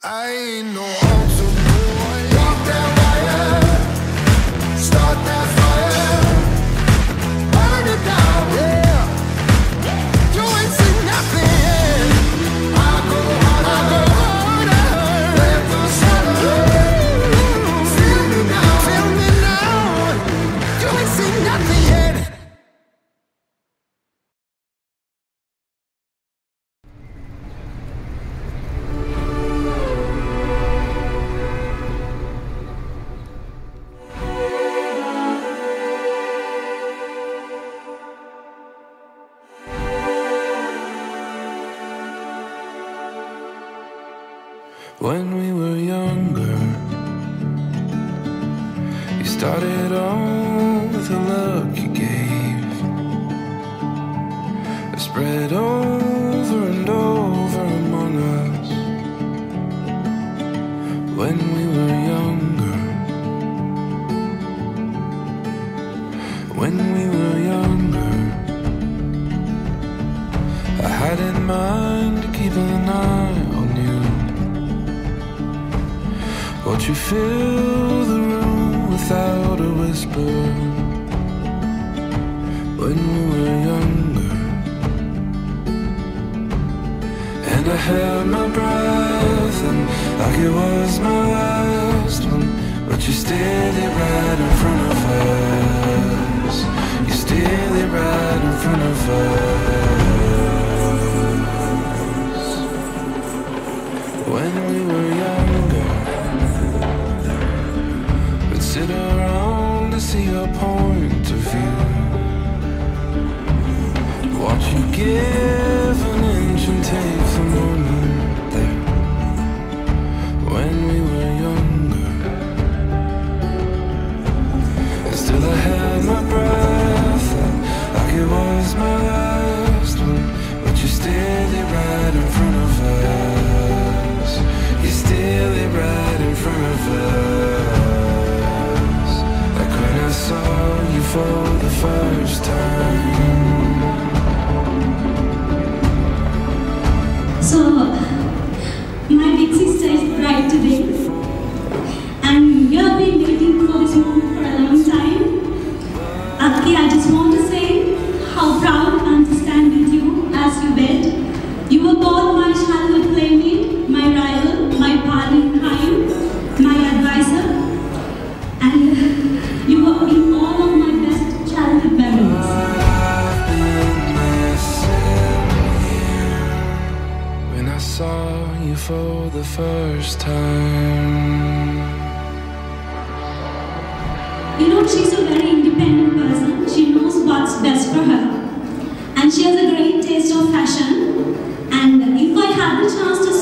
I ain't no altar boy. Walk that wire, start that fire, burn it down, yeah. You ain't seen nothing. I go harder, let the sun feel me now. You ain't seen nothing yet. When we were younger, you started on with the look you gave. It spread over and over among us. When we were younger, when we were younger, I had in mind to keep an eye on you. Watch you fill the room without a whisper. When we were younger, and I held my breath, and like it was my last one, but you stared it right in front of us. You stared it right in front of us. When we were younger, sit around to see your point of view. Watch you give an inch and take the moment there. When we were younger, and still I held my breath, like it was my last one, but you stared it right in front of us. You stared it right in front of us. I saw you for the first time. So, my big sister is bride today, and you have been waiting for this moment for a long time. Aki, I just want to say how proud I am to stand with you as you wed. You were both my childhood playmate, my rival, my partner in crime, my advisor, and you have been all of my best childhood memories. I've been missing you when I saw you for the first time. You know, she's a very independent person. She knows what's best for her. And she has a great taste of fashion. And if I had the chance to